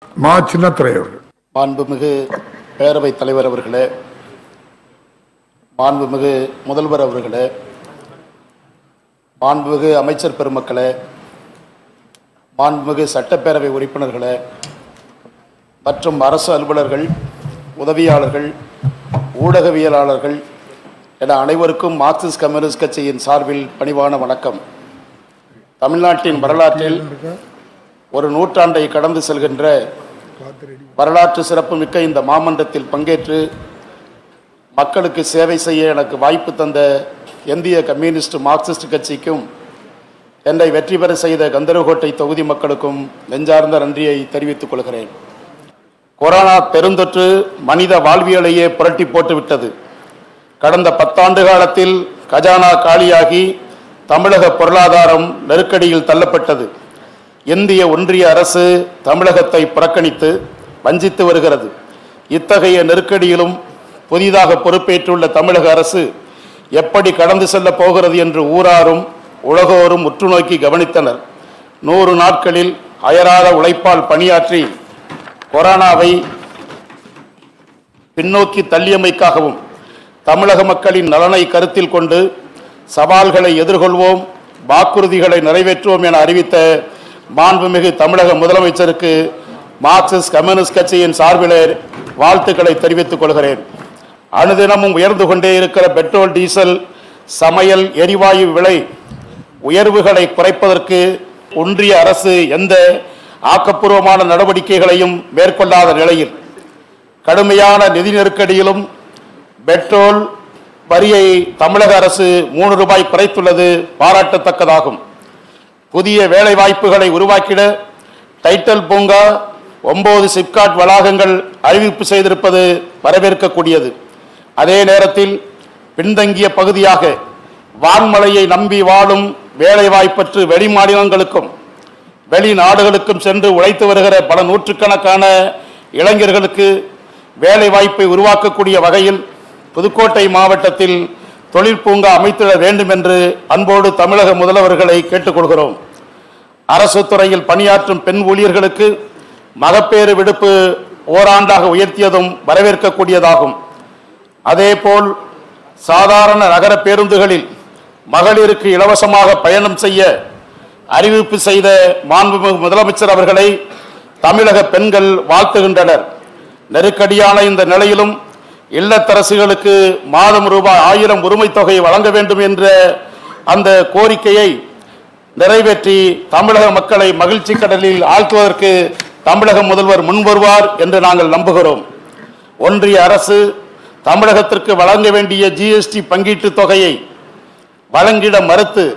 மா சின்னத்துரை அவர்கள். மாண்புமிகு பேரவைத் தலைவர் அவர்களே, மாண்புமிகு முதல்வர் அவர்களே, மாண்புமிகு அமைச்சர் பெருமக்களே, மாண்புமிகு சட்டப்பேரவை உறுப்பினர்களே மற்றும் அரசு அலுவலர்கள், உதவியாளர்கள், ஊடகவியலாளர்கள் என அனைவருக்கும் மார்க்சிஸ்ட் கம்யூனிஸ்ட் கட்சியின் சார்பில் பணிவான வணக்கம். தமிழ்நாட்டின் வரலாற்றில் ஒரு நூற்றாண்டை கடந்து செல்கின்ற வரலாற்று சிறப்புமிக்க இந்த மாமன்றத்தில் பங்கேற்று மக்களுக்கு சேவை செய்ய எனக்கு வாய்ப்பு தந்த இந்திய கம்யூனிஸ்ட் மார்க்சிஸ்ட் கட்சிக்கும் என்னை வெற்றி பெற செய்த கந்தரகோட்டை தொகுதி மக்களுக்கும் நெஞ்சார்ந்த நன்றியை தெரிவித்துக் கொள்கிறேன். கொரோனா பெருந்தொற்று மனித வாழ்வியலையே புரட்டி போட்டுவிட்டது. கடந்த 10 ஆண்டு காலத்தில் கஜானா காலியாகி தமிழக பொருளாதாரம் நெருக்கடியில் தள்ளப்பட்டது. இந்திய ஒன்றிய அரசு தமிழகத்தை புறக்கணித்து வஞ்சித்து வருகிறது. இத்தகைய நெருக்கடியிலும் புதிதாக பொறுப்பேற்றுள்ள தமிழக அரசு எப்படி கடந்து செல்ல போகிறது என்று ஊராரும் உலகோரும் உற்று நோக்கி கவனித்தனர். 100 நாட்களில் அயராத உழைப்பால் பணியாற்றி கொரோனாவை பின்னோக்கி தள்ளியமைக்காகவும் தமிழக மக்களின் நலனை கருத்தில் கொண்டு சவால்களை எதிர்கொள்வோம், வாக்குறுதிகளை நிறைவேற்றுவோம் என அறிவித்த மாண்புமிகு தமிழக முதலமைச்சருக்கு மார்க்சிஸ்ட் கம்யூனிஸ்ட் கட்சியின் சார்பிலே வாழ்த்துக்களை தெரிவித்துக் கொள்கிறேன். அனுதினமும் உயர்ந்து கொண்டே இருக்கிற பெட்ரோல், டீசல், சமையல் எரிவாயு விலை உயர்வுகளை குறைப்பதற்கு ஒன்றிய அரசு எந்த ஆக்கப்பூர்வமான நடவடிக்கைகளையும் மேற்கொள்ளாத நிலையில் கடுமையான நிதி நெருக்கடியிலும் பெட்ரோல் வரியை தமிழக அரசு 3 ரூபாய் குறைத்துள்ளது பாராட்டத்தக்கதாகும். புதிய வேலை வாய்ப்புகளை உருவாக்கிட டைட்டல் பூங்கா 9 சிப்காட் வளாகங்கள் அறிவிப்பு செய்திருப்பது வரவேற்கக்கூடியது. அதே நேரத்தில் பின்தங்கிய பகுதியாக வான்மலையை நம்பி வாழும் வேலைவாய்ப்பற்று வெளி மாநிலங்களுக்கும் வெளிநாடுகளுக்கும் சென்று உழைத்து வருகிற பல நூற்றுக்கணக்கான இளைஞர்களுக்கு வேலை வாய்ப்பை உருவாக்கக்கூடிய வகையில் புதுக்கோட்டை மாவட்டத்தில் தொழில் பூங்கா அமைத்திட வேண்டும் என்று அன்போடு தமிழக முதல்வர்களை கேட்டுக்கொள்கிறோம். அரசு துறையில் பணியாற்றும் பெண் ஊழியர்களுக்கு மகப்பேறு விடுப்பு ஓராண்டாக உயர்த்தியதும் வரவேற்கக்கூடியதாகும். அதேபோல் சாதாரண நகர பேருந்துகளில் மகளிருக்கு இலவசமாக பயணம் செய்ய அறிவிப்பு செய்த மாண்புமிகு முதலமைச்சர் அவர்களை தமிழக பெண்கள் வாழ்த்துகின்றனர். நெருக்கடியான இந்த நிலையிலும் இல்லத்தரசிகளுக்கு மாதம் ரூபாய் 1000 உரிமை தொகை வழங்க வேண்டும் என்ற அந்த கோரிக்கையை நிறைவேற்றி தமிழக மக்களை மகிழ்ச்சி கடலில் ஆழ்த்துவதற்கு தமிழக முதல்வர் முன்வருவார் என்று நாங்கள் நம்புகிறோம். ஒன்றிய அரசு தமிழகத்திற்கு வழங்க வேண்டிய ஜிஎஸ்டி பங்கீட்டு தொகையை வழங்கிட மறுத்து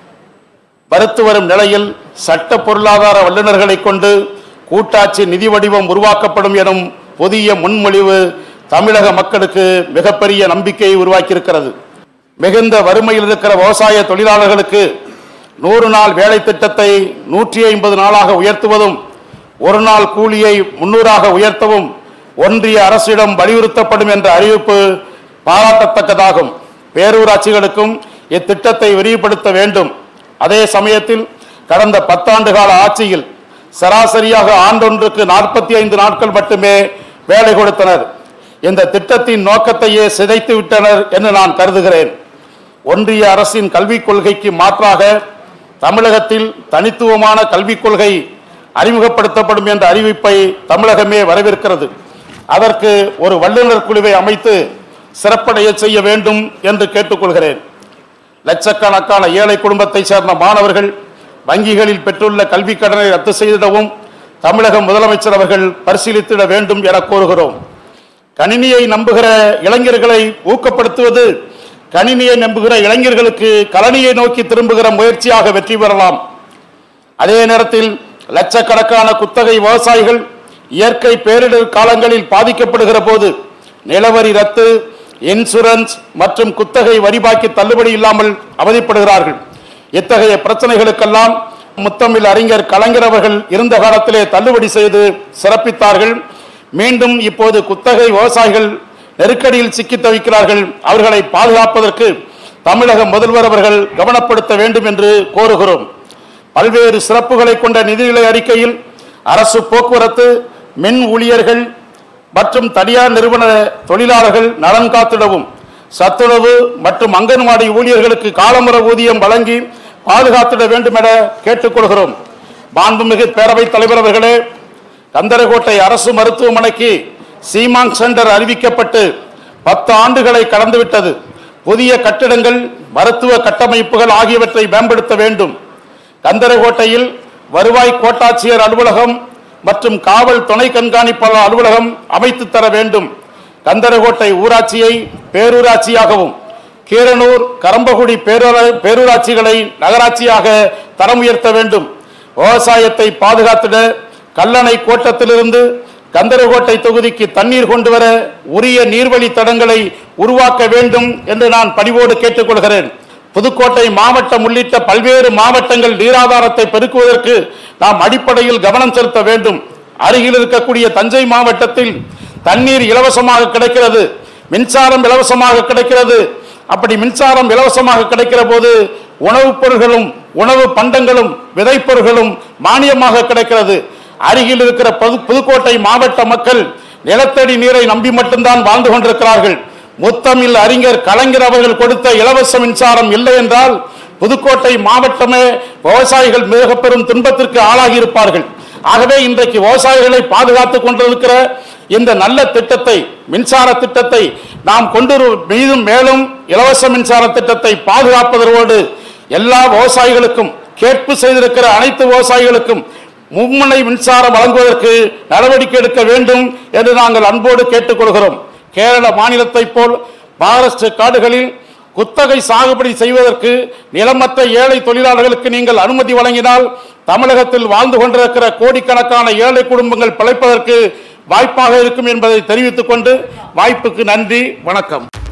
வரும் நிலையில் சட்ட பொருளாதார வல்லுநர்களை கொண்டு கூட்டாட்சி நிதி வடிவம் உருவாக்கப்படும் எனும் புதிய முன்மொழிவு தமிழக மக்களுக்கு மிகப்பெரிய நம்பிக்கையை உருவாக்கியிருக்கிறது. மிகுந்த வறுமையில் இருக்கிற விவசாய தொழிலாளர்களுக்கு 100 நாள் வேலை திட்டத்தை 150 நாளாக உயர்த்துவதும், ஒரு நாள் கூலியை 300ஆக உயர்த்தவும் ஒன்றிய அரசிடம் வலியுறுத்தப்படும் என்ற அறிவிப்பு பாராட்டத்தக்கதாகும். பேரூராட்சிகளுக்கும் இத்திட்டத்தை விரிவுபடுத்த வேண்டும். அதே சமயத்தில் கடந்த 10 ஆண்டு கால ஆட்சியில் சராசரியாக ஆண்டொன்றுக்கு 45 நாட்கள் மட்டுமே வேலை கொடுத்தனர். இந்த திட்டத்தின் நோக்கத்தையே சிதைத்து விட்டனர் என்று நான் கருதுகிறேன். ஒன்றிய அரசின் கல்விக் கொள்கைக்கு மாற்றாக தமிழகத்தில் தனித்துவமான கல்விக் கொள்கை அறிமுகப்படுத்தப்படும் என்ற அறிவிப்பை தமிழகமே வரவேற்கிறது. அதற்கு ஒரு வல்லுநர் குழுவை அமைத்து சிறப்படைய செய்ய வேண்டும் என்று கேட்டுக்கொள்கிறேன். லட்சக்கணக்கான ஏழை குடும்பத்தை சேர்ந்த மாணவர்கள் வங்கிகளில் பெற்றுள்ள கல்விக் கடனை ரத்து செய்திடவும் தமிழக முதலமைச்சர் அவர்கள் பரிசீலித்திட வேண்டும் என கோருகிறோம். கணினியை நம்புகிற இளைஞர்களை ஊக்கப்படுத்துவது கணினியை நம்புகிற இளைஞர்களுக்கு கலனியை நோக்கி திரும்புகிற முயற்சியாக வெற்றி பெறலாம். அதே நேரத்தில் லட்சக்கணக்கான குத்தகை விவசாயிகள் இயற்கை பேரிடர் காலங்களில் பாதிக்கப்படுகிற போது நிலவரி ரத்து, இன்சூரன்ஸ் மற்றும் குத்தகை வரி பாக்கி தள்ளுபடி இல்லாமல் அவதிப்படுகிறார்கள். இத்தகைய பிரச்சனைகளுக்கெல்லாம் முத்தமிழ் அறிஞர் கலைஞர் அவர்கள் இருந்த காலத்திலே தள்ளுபடி செய்து சிறப்பித்தார்கள். மீண்டும் இப்போது குத்தகை விவசாயிகள் நெருக்கடியில் சிக்கி தவிக்கிறார்கள். அவர்களை பாதுகாப்பதற்கு தமிழக முதல்வர் அவர்கள் கவனப்படுத்த வேண்டும் என்று கோருகிறோம். பல்வேறு சிறப்புகளை கொண்ட நிதிநிலை அறிக்கையில் அரசு போக்குவரத்து, மின் ஊழியர்கள் மற்றும் தனியார் நிறுவன தொழிலாளர்கள் நலன் காத்திடவும் சத்துணவு மற்றும் அங்கன்வாடி ஊழியர்களுக்கு காலமுறை ஊதியம் வழங்கி பாதுகாத்திட வேண்டும் என கேட்டுக்கொள்கிறோம். மாண்புமிகு பேரவைத் தலைவர் அவர்களே, கந்தரகோட்டை அரசு மருத்துவமனைக்கு சீமாங் சென்டர் அறிவிக்கப்பட்டு 10 ஆண்டுகளை கடந்துவிட்டது. புதிய கட்டிடங்கள், மருத்துவ கட்டமைப்புகள் ஆகியவற்றை மேம்படுத்த வேண்டும். கந்தரகோட்டையில் வருவாய் கோட்டாட்சியர் அலுவலகம் மற்றும் காவல் துணை கண்காணிப்பாளர் அலுவலகம் அமைத்து தர வேண்டும். கந்தரகோட்டை ஊராட்சியை பேரூராட்சியாகவும் கீரனூர், கரம்பக்குடி பேரூராட்சிகளை நகராட்சியாக தரம் உயர்த்த வேண்டும். விவசாயத்தை பாதுகாத்திட கல்லணை கோட்டத்திலிருந்து கந்தரகோட்டை தொகுதிக்கு தண்ணீர் கொண்டு வர உரிய நீர்வழி தடங்களை உருவாக்க வேண்டும் என்று நான் பணிவோடு கேட்டுக்கொள்கிறேன். புதுக்கோட்டை மாவட்டம் உள்ளிட்ட பல்வேறு மாவட்டங்கள் நீராதாரத்தை பெருக்குவதற்கு நாம் அடிப்படையில் கவனம் செலுத்த வேண்டும். அருகில் இருக்கக்கூடிய தஞ்சை மாவட்டத்தில் தண்ணீர் இலவசமாக கிடைக்கிறது, மின்சாரம் இலவசமாக கிடைக்கிறது. அப்படி மின்சாரம் இலவசமாக கிடைக்கிற போது உணவுப் பொருட்களும் உணவு பண்டங்களும் விதைப்பொருட்களும் மானியமாக கிடைக்கிறது. அருகில் இருக்கிற புதுக்கோட்டை மாவட்ட மக்கள் நிலத்தடி நீரை நம்பி மட்டும்தான் வாழ்ந்து கொண்டிருக்கிறார்கள். முத்தமிழ் அறிஞர் கலைஞர் அவர்கள் கொடுத்த இலவச மின்சாரம் இல்லை என்றால் புதுக்கோட்டை மாவட்டமே விவசாயிகள் மிக பெரும் துன்பத்திற்கு ஆளாகி இருப்பார்கள். ஆகவே இன்றைக்கு விவசாயிகளை பாதுகாத்துக் கொண்டிருக்கிற இந்த நல்ல திட்டத்தை, மின்சார திட்டத்தை நாம் கொண்டு மேலும் இலவச மின்சார திட்டத்தை பாதுகாப்பதோடு எல்லா விவசாயிகளுக்கும், கேட்பு செய்திருக்கிற அனைத்து விவசாயிகளுக்கும் மும்முனை மின்சாரம் வழங்குவதற்கு நடவடிக்கை எடுக்க வேண்டும் என்று நாங்கள் அன்போடு கேட்டுக்கொள்கிறோம். கேரள மாநிலத்தை போல் மகாராஷ்டிர காடுகளில் குத்தகை சாகுபடி செய்வதற்கு நிலமற்ற ஏழை தொழிலாளர்களுக்கு நீங்கள் அனுமதி வழங்கினால் தமிழகத்தில் வாழ்ந்து கொண்டிருக்கிற கோடிக்கணக்கான ஏழை குடும்பங்கள் பிழைப்பதற்கு வாய்ப்பாக இருக்கும் என்பதை தெரிவித்துக் கொண்டு வாய்ப்புக்கு நன்றி, வணக்கம்.